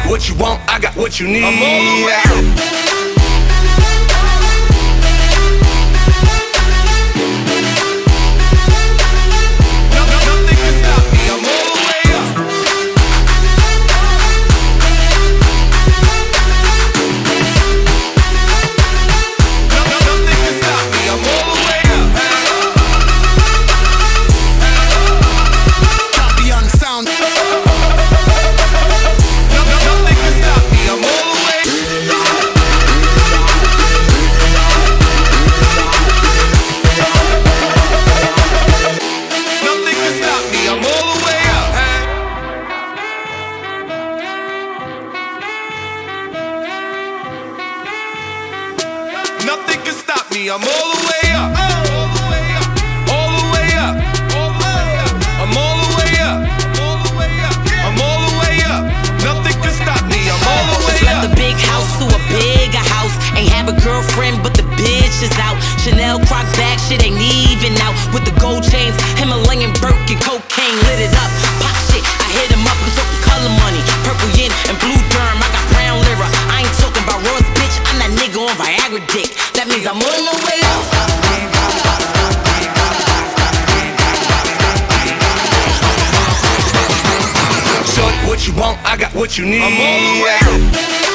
what you want, I got what you need. I'm all the way up. Nothing can stop me, I'm all the way up. All the way up. All the way up. All the way up. I'm all the way up. All the way up. I'm all the way up. Nothing can stop me, I'm all the way up. Left the big house to a bigger house. Ain't have a girlfriend, but the bitch is out. Chanel croc bag, shit ain't even out. With the gold chains, Himalayan Birkin, cocaine lit it up. Pop shit, I hit him up, I'm talking color money. Purple yin and blue derm, I got brown lira. I ain't talking about Ross, bitch, I'm that nigga on Viagra dick. That means I'm on the way out. Shorty, what you want, I got what you need. I'm all the way out.